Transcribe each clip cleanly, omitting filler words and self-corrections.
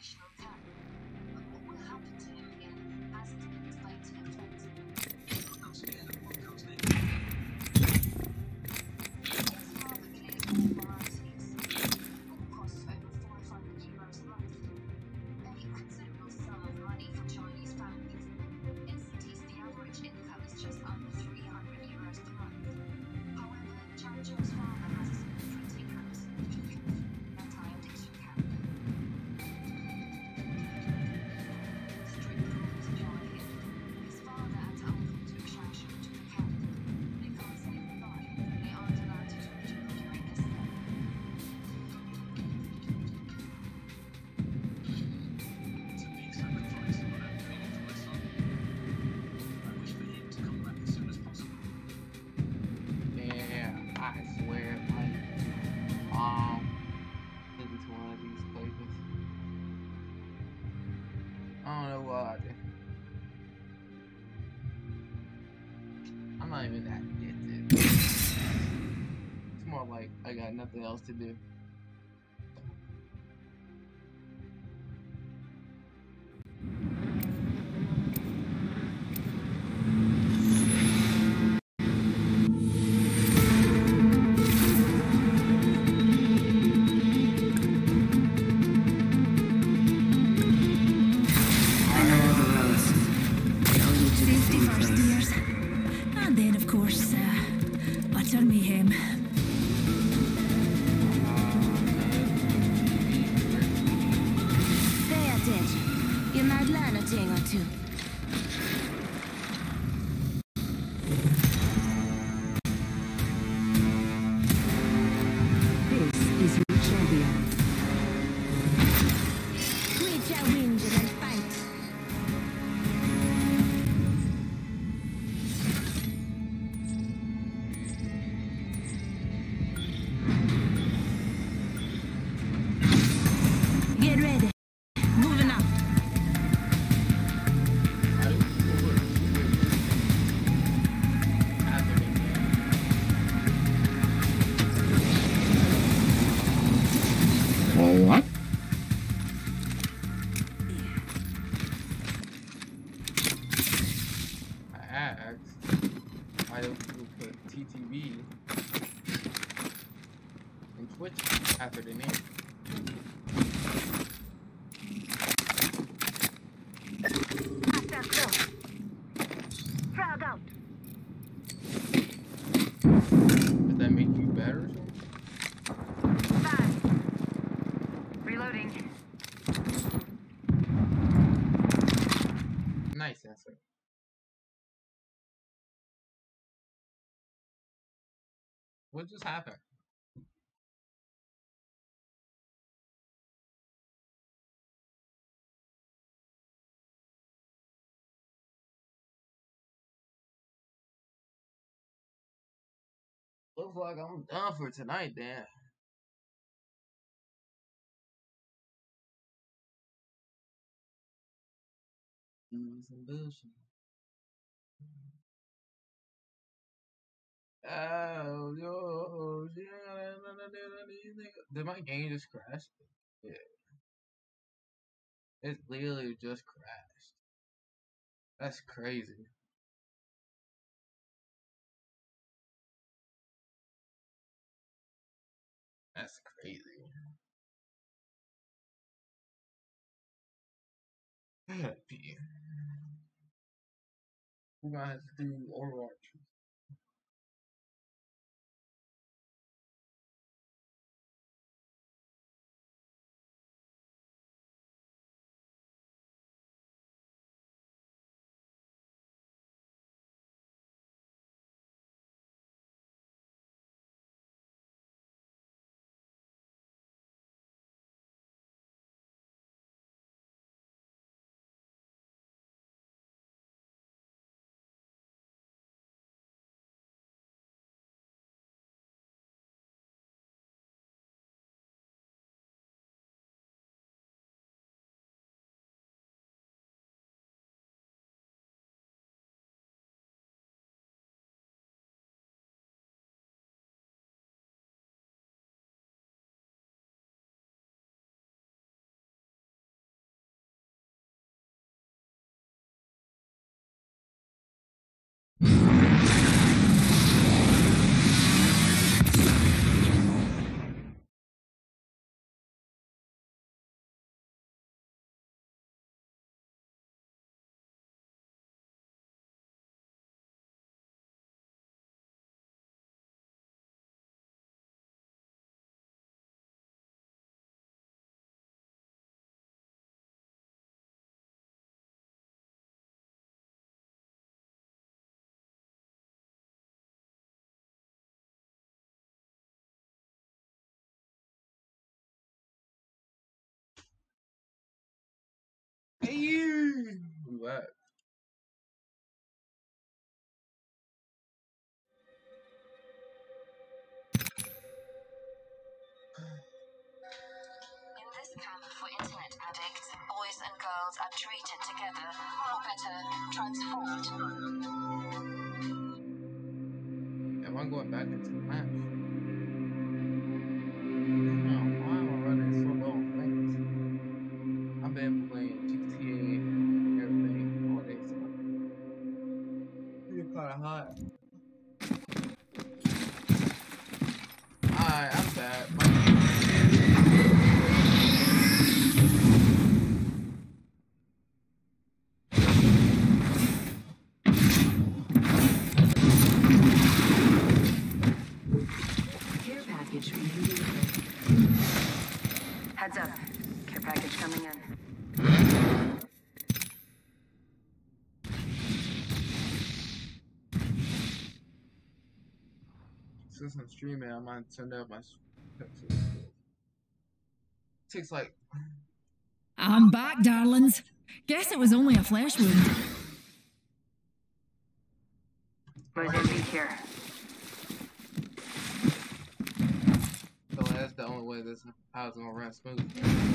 Yeah, I swear, maybe to one of these places. I don't know why. I'm not even that addicted. It's more like I got nothing else to do. I know all the roads. No need to be Safety first, foolproof. dears. And then, of course, utter mayhem. Pay attention. You might learn a thing or two. This is your champion. Quit your whinging and fight. Get ready. Moving up. What? I asked why don't people put TTV and Twitch after the name? After close. Frog out. Does that make you better or something? Fast. Reloading. Nice answer. What just happened? Looks like I'm done for tonight then. Do some bullshit. Oh, yo, yeah, did my game just crash? Yeah, it literally just crashed. That's crazy. That's crazy. P. We're gonna have to do Overwatch. worlds are treated together, or better, transformed. Am I going back into the match? No, why am I running so low on things? I've been playing GTA, everything, all day, so it's kinda hot. Alright, I'm back. Care package being delivered. Heads up. Care package coming in. Since I'm streaming, I might turn up my takes like I'm back, darlings. Guess it was only a flesh wound. Mozambique here. so that's the only way this house is gonna run smooth.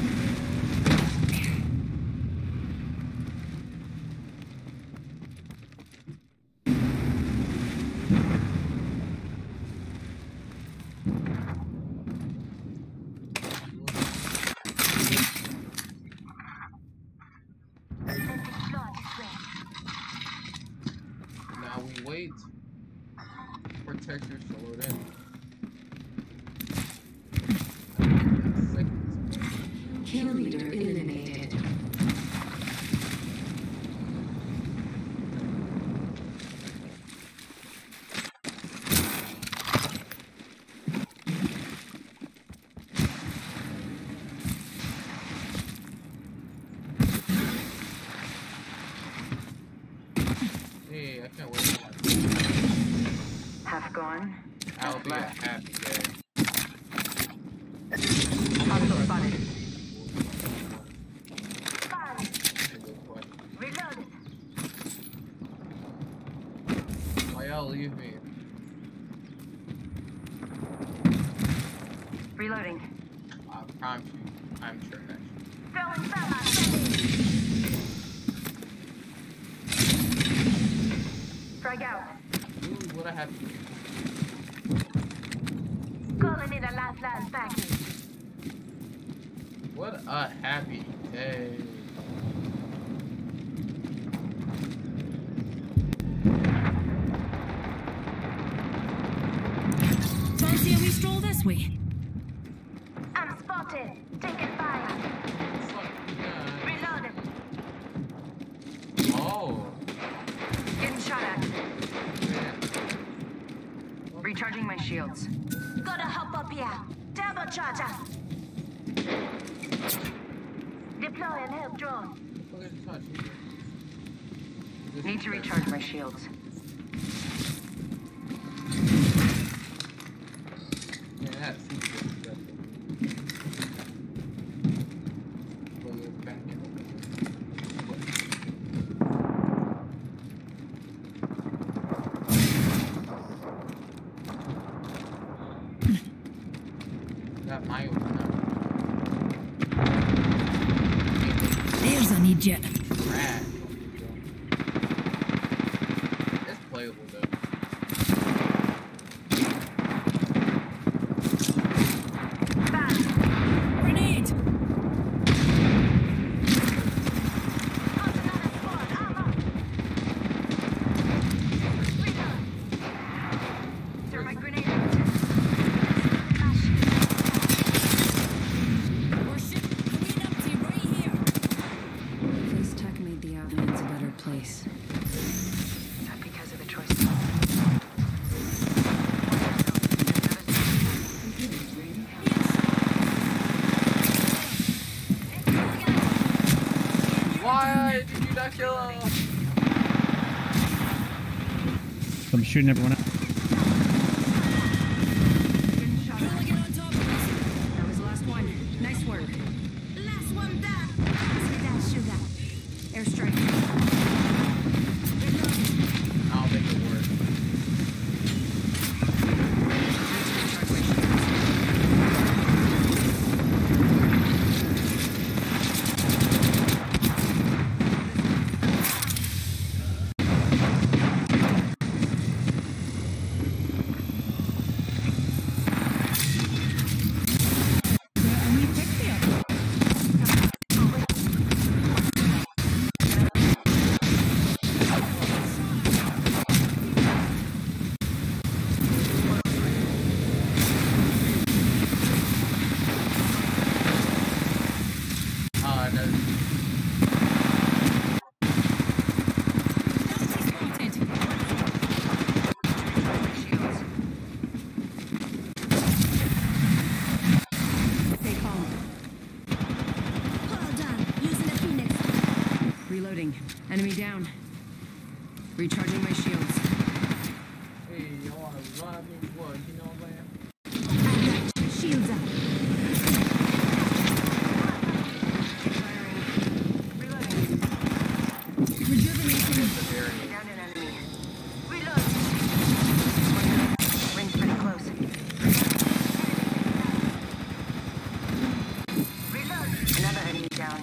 Now we wait for textures to load in. Kill leader eliminated. Hey, I can't wait for that. Half gone. I'll be a happy day. Hostile spotted. Reloaded. Why y'all leave me? Reloading. I promise you, I'm trash. Throwing thermite. Frag out. Ooh, what I have to do? Calling in a lifeline package. What a happy day. Fancy a wee stroll this way? I'm spotted. Taking fire. Fuck, yeah. Reloaded. Oh, Getting shot at. man. Recharging my shields. Gotta hop up here. Turbo charger. Deploying help drone. What is touch? Need to recharge my shields. Yeah, that's Got my own There's an idiot. rat. It's playable though. Grenade! Throw my grenade. We're shipping clean up to right here. Phase tech made the Outlands a better place. Not because of the choices. Why did you not kill him? I'm shooting everyone up. Hooligan on top of us. That was the last one. Nice work. Last one down. See that shooter. Airstrike. I'll make it work. know. Stay calm. Hold on. Using a Phoenix. Reloading. Enemy down. Recharging my shields. Hey, you wanna run me? What? You know what I'm saying? I got you. Shields up. Rejuvenation. Down an enemy. Reload. Ring's pretty close. Reload. Another enemy down.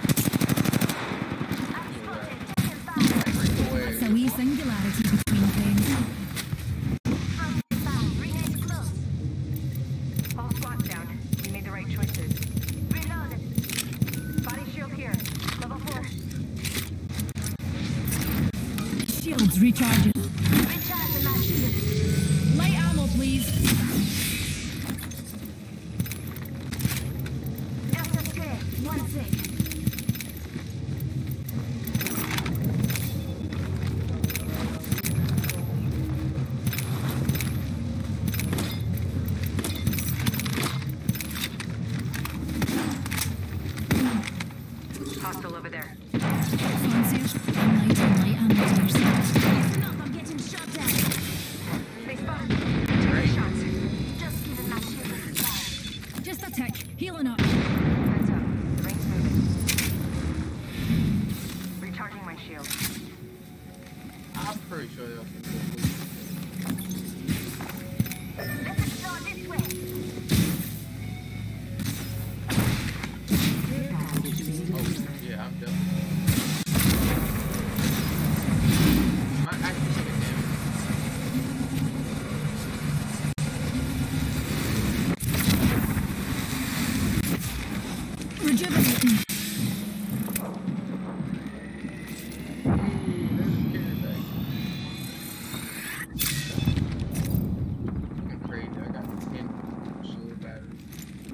I'm spotted. Taking fire. That's a wee singularity between things. Taking fire. Ring is close. All squads down. We made the right choices. Reloaded. Body shield here. Level 4. Shields recharging. Recharging my shield. Light ammo, please. Just a square. 1 sec. Hostile over there. Fancier. I'm light ammo, dears. Listen up, I'm getting shot down. They spotted me. Taking shots. Just giving my shield a fire. Just a tick. Healing up. Heads up. The ring's moving. Recharging my shield. I'm pretty sure they'll keep it. Let's explore this way. Oh, yeah, I'm done. My actually taking damage. Rejuvenating. I'm crazy. I got 10 shield batteries.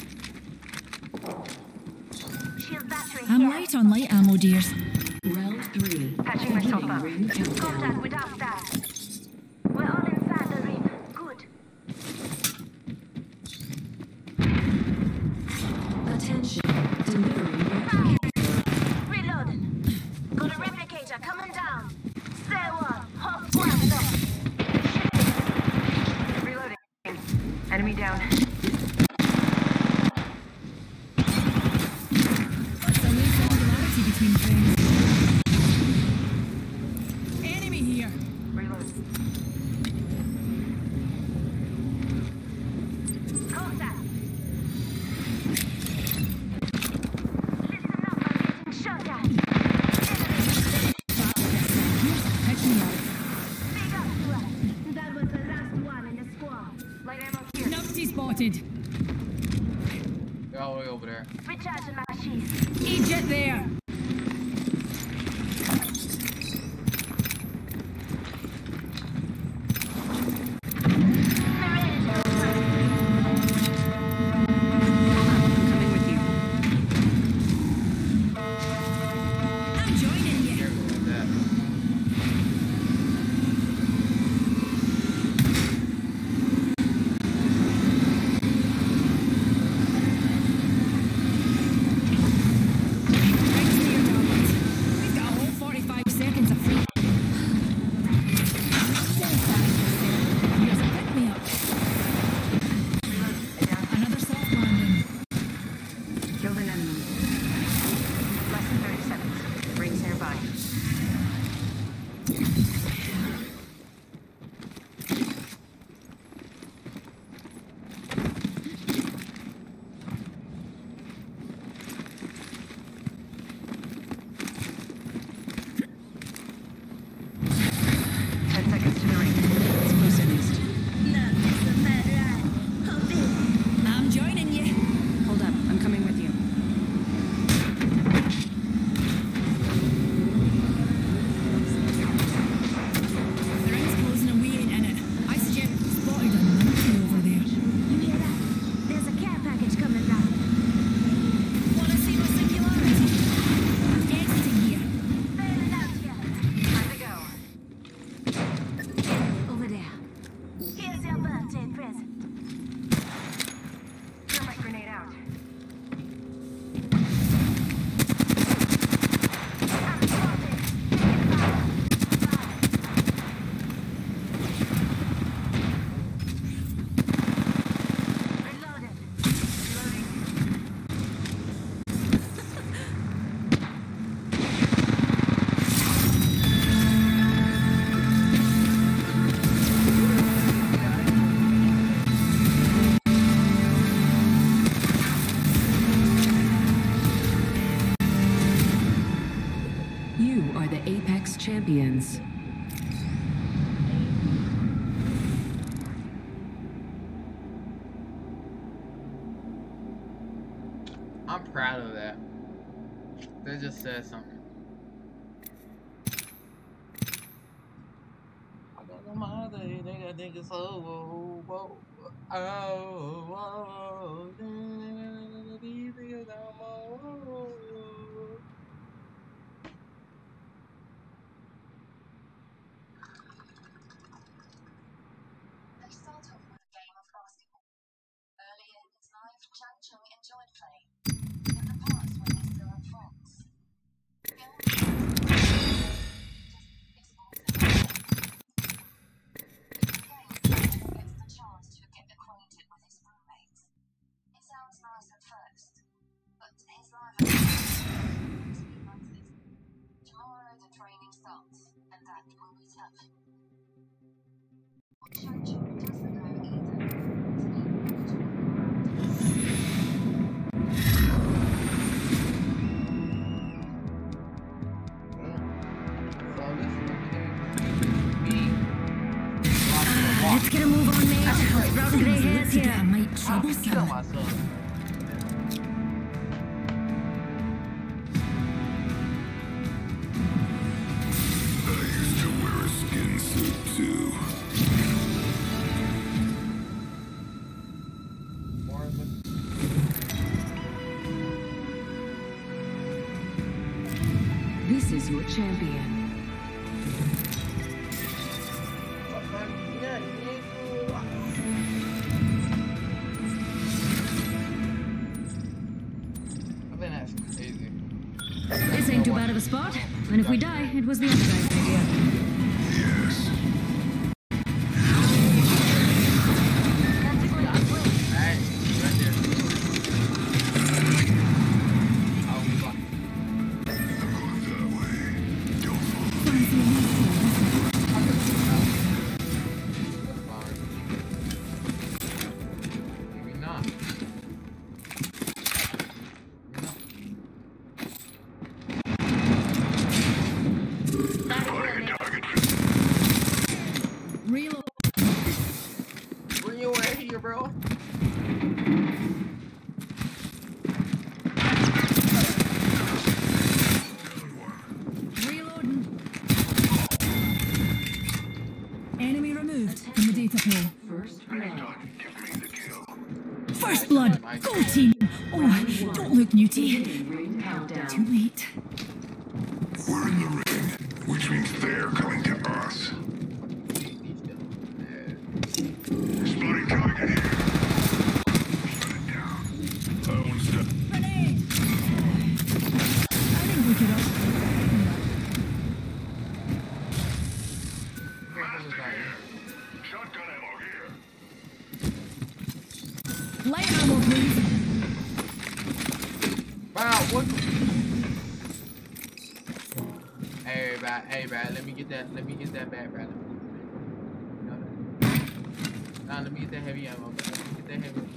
Shield battery I'm here. light on light ammo, dears. Round 3. Patching myself up. Ring countdown. Contact without that. We're all inside the ring. Good. Attention. Delivering Fire. Reloading. Got a replicator coming down. Stay one. Hop one. Left. Reloading. Enemy down. That's a wee singularity between things. Enemy here. Reload. Contact. Listen up, I'm getting shot at. Catch me out. Big up to us. That was the last one in the squad. Light ammo here. Numpty spotted. They're all the way over there. Recharging my shield. Egypt there. I'm coming with you. I'm joining you. Careful with that. Rings champions. I'm proud of that. That just says something. I got no mother, they got niggas so whoa. Oh, these niggas are more. They start off with a game of basketball. Early in his life, Chang Chung enjoyed playing. In the past, when they still had friends. Gets the chance to get acquainted with his roommates. It sounds nice at first, but his life has tomorrow the training starts, and that will be tough. What Chang Chung doesn't know either is Let's get a move on, mate. Brown grey hairs here. I might trouble Kill some. myself. I used to wear a skin suit too. This is your champion. I think that's crazy. This ain't too bad of a spot. And if we die, it was the other guy's idea. Yes. Alright, right there. Oh, fuck. I'm going that way. Don't follow. Maybe not. Spotting a target. Reload. Bring your way here, bro. Reloading. Enemy removed from the data pool. First blood. Give me the kill. First blood. Go team. Oh, don't look, Newty. Ring countdown. Too late. We're in the ring, which means they're coming to us. Spotting target here. Shut it down. I want to step. Grenade. I think we could all. Shotgun ammo here. Light ammo, please. Wow, what? Hey, Brad, let me get that back, Brad. Nah, let me get that heavy ammo, Brad. Let me get that heavy.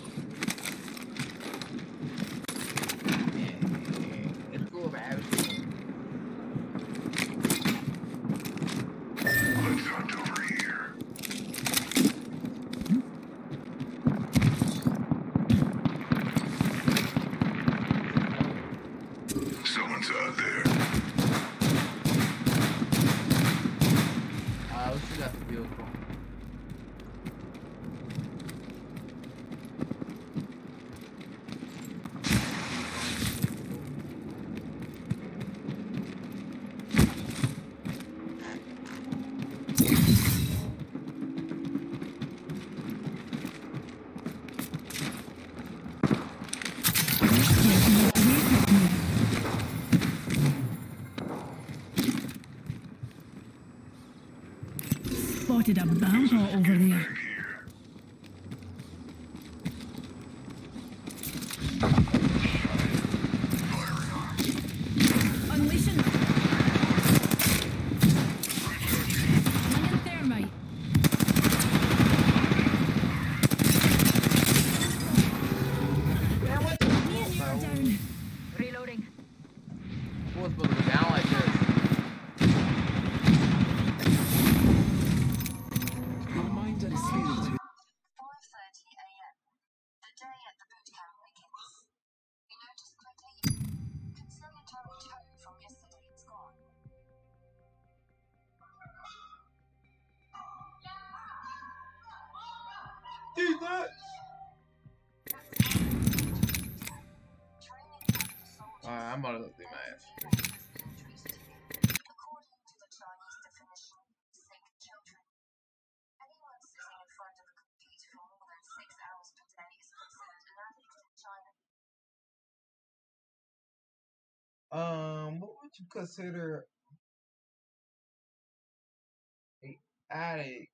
Yeah, it's cool, Brad. Let's hunt over here. Someone's out there. What you got the build for? Spotted a bampa over there. Unleashing. Slinging thermite. Man, what the Me and you are down. reloading. What's supposed to go down like this? Alright, I'm about to look through my ass. According to the Chinese definition, sick children. Anyone sitting in front of a computer for more than 6 hours per day is considered an addict in China. What would you consider a addict?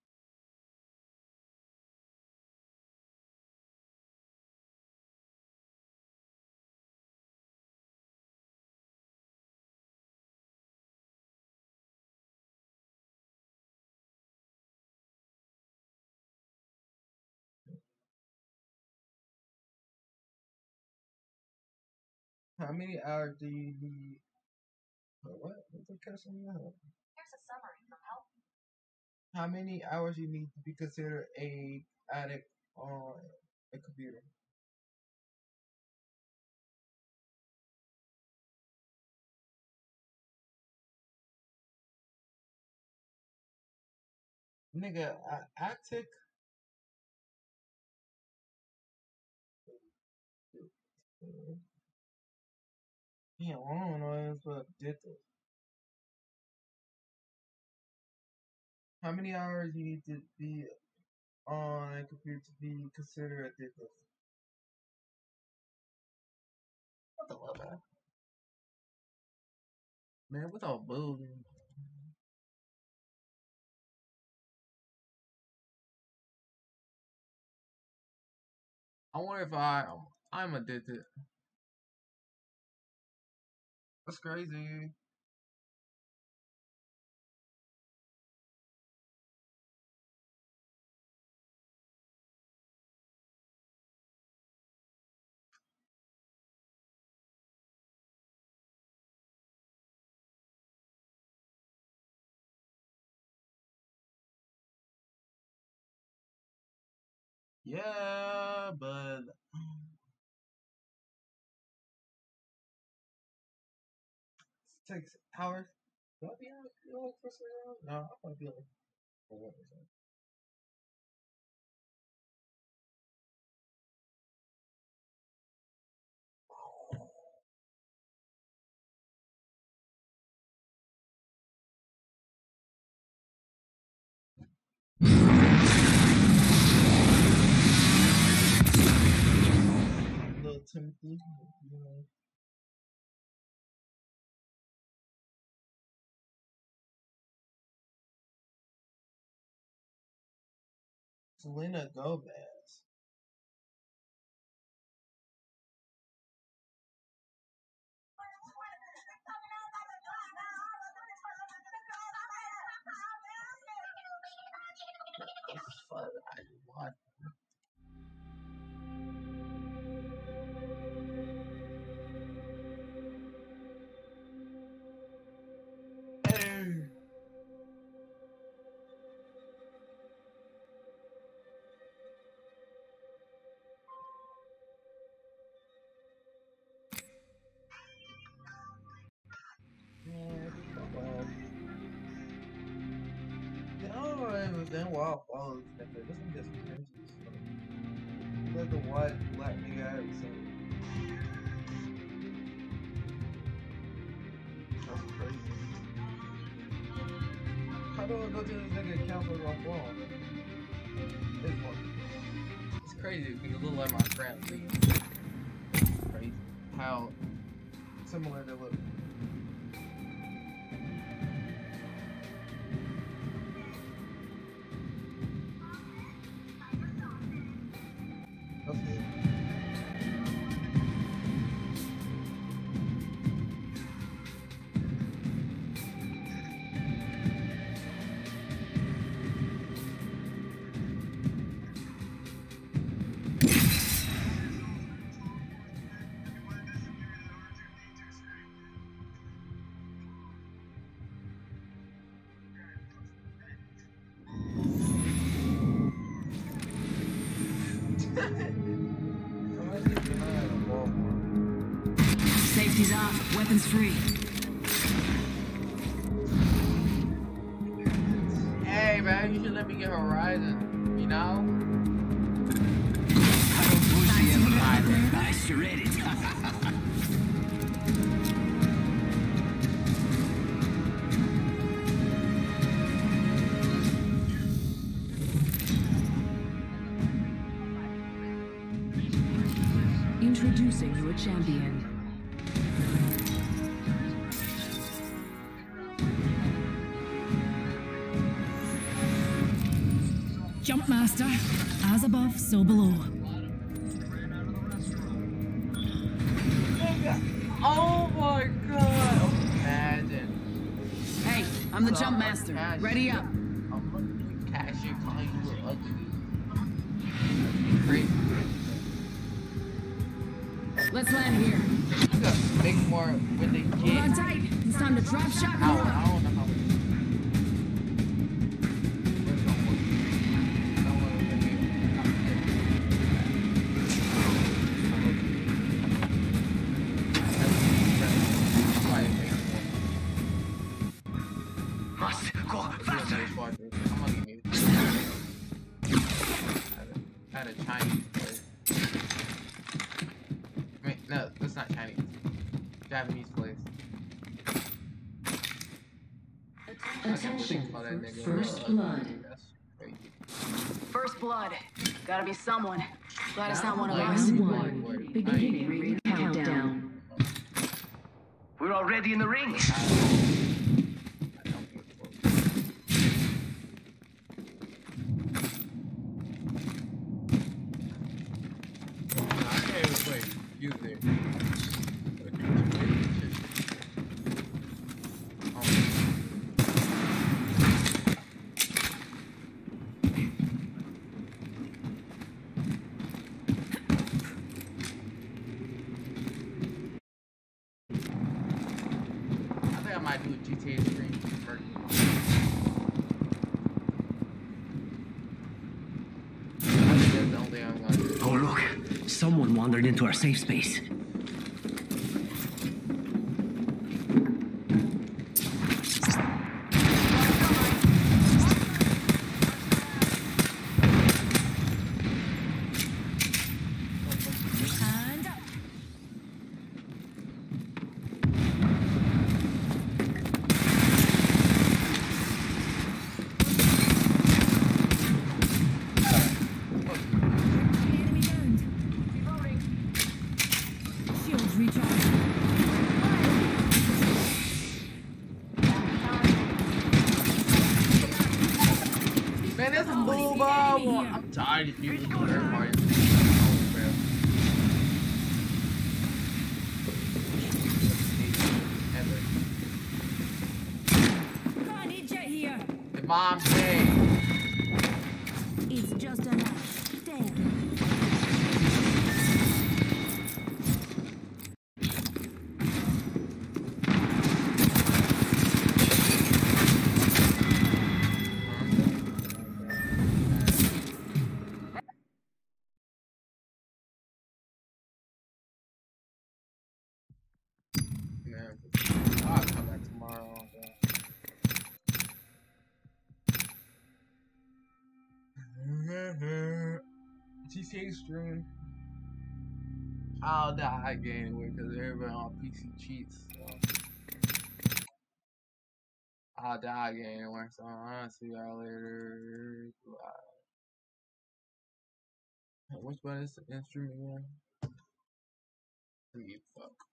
How many hours do you need? What? What's the question? Here's a summary from Help. How many hours you need to be considered a addict on a computer? Nigga, I took. Yeah, I don't know what did this. How many hours you need to be on a computer to be considered addictive? What the fuck, man? Man, what's all building? I wonder if I'm addicted. That's crazy. Yeah, but it takes hours. Do I be on for so long? No, I might be on for 1%. Little Timothy, you know. Selena Gomez. Fuck, I watch. I don't understand why I follow this nigga. This nigga's cringy as fuck. Look at the white black nigga I ever seen. That's crazy. How do I go to this nigga account for my phone? This one. It's crazy because it look like my friend. Crazy. How similar they look. That's good. Safety's off, weapons free. Hey, man, you should let me get Horizon, you know? you read it. Introducing your champion. Jump master, as above, so below. Oh my god! Imagine. Hey, I'm the jump master. Ready up. I'm gonna cash you calling you ugly. Great. Let's land here. You gotta make more when they Hold get. on tight. It's time to drop shot and I roll. don't know how. Must go faster. At a Chinese place. I mean, no, that's not Chinese. Japanese place. Attention Call that for nigga first blood. That's crazy. First blood. Gotta be someone. Glad it's not one of Like, us. Round like, one. like, Beginning ring countdown. We're already in the ring. I don't give a fuck. I can't even play music. I think I might do a GTA stream first. I think that's the only thing I'm gonna do. Oh, look. Someone wandered into our safe space. And up. Enemy downed. Shields recharged. Man, this is bull bubble. I'm tired of people doing their parties. Can't hit jet here. The mom's day. It's just a knife. Damn. Man, I'll come back tomorrow. GTA stream. I'll die again anyway because everybody on PC cheats. So. I'll die again anyway. So I'll see y'all later. Which one is the instrument again? Fuck.